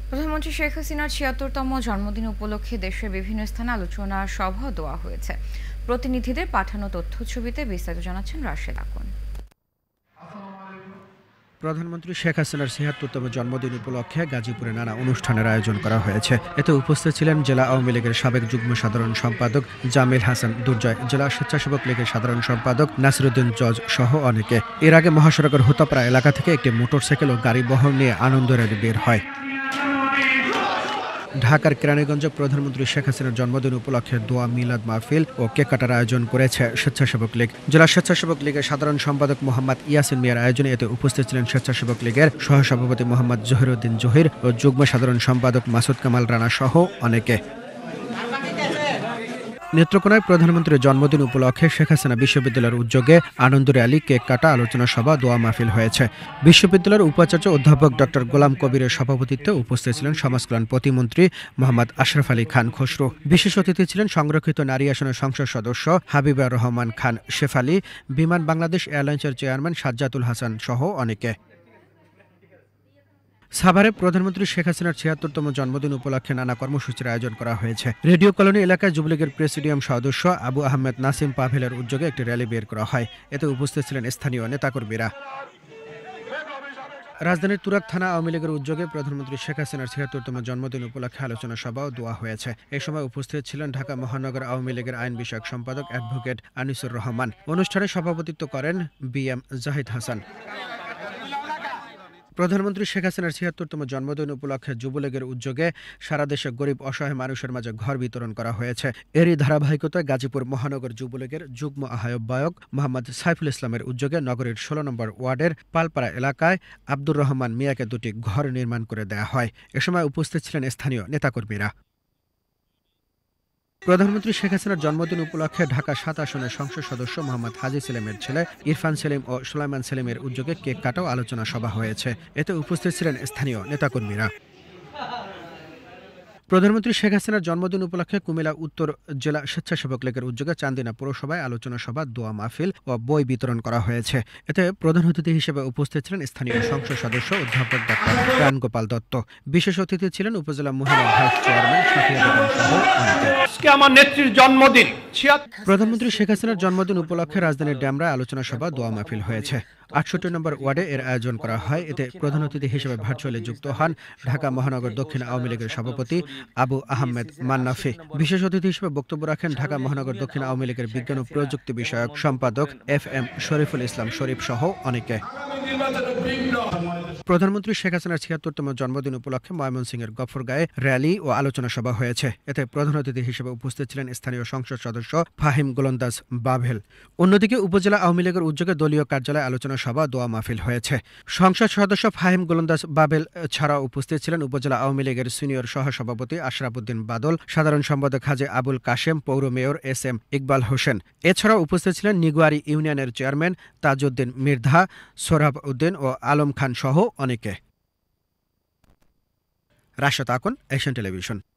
প্রধানমন্ত্রী শেখ হাসিনার ৭৬তম জন্মদিন উপলক্ষে দেশের বিভিন্ন স্থানে আলোচনা সভা দেওয়া হয়েছে। প্রতিনিধিদের পাঠানো তথ্যছবিতে বিস্তারিত জানাচ্ছেন রাশেদ আকন। প্রধানমন্ত্রী শেখ হাসিনার ৭৬তম জন্মদিন উপলক্ষে গাজীপুরে নানা অনুষ্ঠানের আয়োজন করা হয়েছে। এতে উপস্থিত ছিলেন জেলা আওয়ামী লীগের সাবেক যুগ্ম সাধারণ সম্পাদক জামিল হাসান দুর্জয়, জেলা স্বেচ্ছাসেবক লীগের সাধারণ সম্পাদক নাসিরুদ্দিন জজ সহ অনেকে। এর আগে মহাসড়কের হোতাপাড়া এলাকা থেকে একটি মোটরসাইকেল ও গাড়ি বহর নিয়ে আনন্দ র্যালি বের হয়। ঢাকার কেরানীগঞ্জে প্রধানমন্ত্রী শেখ হাসিনার জন্মদিন উপলক্ষে দোয়া মিলাদ মাহফিল ও কেক কাটার আয়োজন করেছে স্বেচ্ছাসেবক লীগ। জেলা স্বেচ্ছাসেবক লীগের সাধারণ সম্পাদক মোহাম্মদ ইয়াসিন মিয়ার আয়োজনে এতে উপস্থিত ছিলেন স্বেচ্ছাসেবক লীগের সহসভাপতি মোহাম্মদ জহিরুদ্দিন জহির ও যুগ্ম সাধারণ সম্পাদক মাসুদ কামাল রানা সহ অনেকে। নেত্রকোনায় প্রধানমন্ত্রীর জন্মদিন উপলক্ষে শেখ হাসিনা বিশ্ববিদ্যালয়ের উদ্যোগে আনন্দ র্যালি, কেক কাটা, আলোচনা সভা, দোয়া মাহফিল হয়েছে। বিশ্ববিদ্যালয়ের উপাচার্য অধ্যাপক ডক্টর গোলাম কবিরের সভাপতিত্বে উপস্থিত ছিলেন সমাজকল্যাণ প্রতিমন্ত্রী মোহাম্মদ আশরাফ আলী খান খসরু। বিশেষ অতিথি ছিলেন সংরক্ষিত নারী আসনের সংসদ সদস্য হাবিবা রহমান খান শেফালি, বিমান বাংলাদেশ এয়ারলাইন্সের চেয়ারম্যান সাজ্জাতুল হাসান সহ অনেকে। সাভারে প্রধানমন্ত্রী শেখ হাসিনার ৭৬তম জন্মদিন উপলক্ষে নানা কর্মসূচির আয়োজন করা হয়েছে। রেডিও কলোনি এলাকায় যুবলীগের প্রেসিডিয়াম সদস্য আবু আহমেদ নাসিম পাভেলের উদ্যোগে একটি র্যালি বের করা হয়। এতে উপস্থিত ছিলেন স্থানীয় নেতাকর্মীরা। রাজধানীর তুরাগ থানা আওয়ামী লীগের উদ্যোগে প্রধানমন্ত্রী শেখ হাসিনার ৭৬তম জন্মদিন উপলক্ষে আলোচনা সভাও দেওয়া হয়েছে। এই সময় উপস্থিত ছিলেন ঢাকা মহানগর আওয়ামী লীগের আইন বিষয়ক সম্পাদক অ্যাডভোকেট আনিসুর রহমান। অনুষ্ঠানে সভাপতিত্ব করেন বিএম জাহিদ হাসান। প্রধানমন্ত্রী শেখ হাসিনার ৭৬তম জন্মদিন উপলক্ষে যুবলীগের উদ্যোগে সারা দেশে গরিব অসহায় মানুষের মাঝে ঘর বিতরণ করা হয়েছে। এরই ধারাবাহিকতায় গাজীপুর মহানগর যুবলীগের যুগ্ম আহ্বায়ক মোহাম্মদ সাইফুল ইসলামের উদ্যোগে নগরীর ১৬ নম্বর ওয়ার্ডের পালপাড়া এলাকায় আব্দুর রহমান মিয়াকে দুটি ঘর নির্মাণ করে দেয়া হয়। এ সময় উপস্থিত ছিলেন স্থানীয় নেতাকর্মীরা। প্রধানমন্ত্রী শেখ হাসিনার জন্মদিন উপলক্ষে ঢাকা ৭ আসনের সংসদ সদস্য মোহাম্মদ হাজি সেলিমের ছেলে ইরফান সেলিম ও সুলাইমান সেলিমের উদ্যোগে কেক কাটাও আলোচনা সভা হয়েছে। এতে উপস্থিত ছিলেন স্থানীয় নেতাকর্মীরা। প্রধানমন্ত্রী শেখ হাসিনার জন্মদিন উপলক্ষে কুমিল্লা উত্তর জেলা স্বেচ্ছাসেবক লীগের উদ্যোগে চান্দিনা পৌরসভায় আলোচনা সভা, দোয়া মাহফিল ও বই বিতরণ করা হয়েছে। এতে প্রধান অতিথি হিসেবে উপস্থিত ছিলেন স্থানীয় সংসদ সদস্য অধ্যাপক ডাক্তার প্রাণগোপাল দত্ত। বিশেষ অতিথি ছিলেন উপজেলা মহিলা ভাইস চেয়ারম্যান সাফিয়া বেগম সহ অনেকে। আমার নেত্রীর জন্মদিন। প্রধানমন্ত্রী শেখ হাসিনার জন্মদিন উপলক্ষে রাজধানীর ড্যামরায় আলোচনা সভা, দোয়া মাহফিল হয়েছে। ৬৮ নম্বর ওয়ার্ডে এর আয়োজন করা হয়। এতে প্রধান অতিথি হিসেবে ভার্চুয়ালি যুক্ত হন ঢাকা মহানগর দক্ষিণ আওয়ামী লীগের সভাপতি আবু আহমেদ মান্নাফি। বিশেষ অতিথি হিসেবে বক্তব্য রাখেন ঢাকা মহানগর দক্ষিণ আওয়ামী লীগের বিজ্ঞান ও প্রযুক্তি বিষয়ক সম্পাদক FM শরীফুল ইসলাম শরীফ সহ অনেকে। প্রধানমন্ত্রী শেখ হাসিনার ৭৬তম জন্মদিন উপলক্ষে ময়মনসিংহের গফরগাঁয়ে র্যালি ও আলোচনা সভা হয়েছে। এতে প্রধান অতিথি হিসেবে উপস্থিত ছিলেন স্থানীয় সংসদ সদস্য ফাহিম গোলন্দাজ বাভেল। অন্যদিকে উপজেলা আওয়ামী লীগের উদ্যোগে দলীয় কার্যালয়ে আলোচনা সভা, দোয়া মাহফিল হয়েছে। সংসদ সদস্য ফাহিম গোলন্দাজ বাবেল ছাড়াও উপস্থিত ছিলেন উপজেলা আওয়ামী লীগের সিনিয়র সহসভাপতি আশরাফ উদ্দিন বাদল, সাধারণ সম্পাদক হাজী আবুল কাশেম, পৌর মেয়র SM ইকবাল হোসেন। এছাড়াও উপস্থিত ছিলেন নিগুয়ারি ইউনিয়নের চেয়ারম্যান তাজউদ্দিন মির্ধা, সোহরাব উদ্দিন ও আলম খান সহ অনেকে। Rashed Akon, Asian television.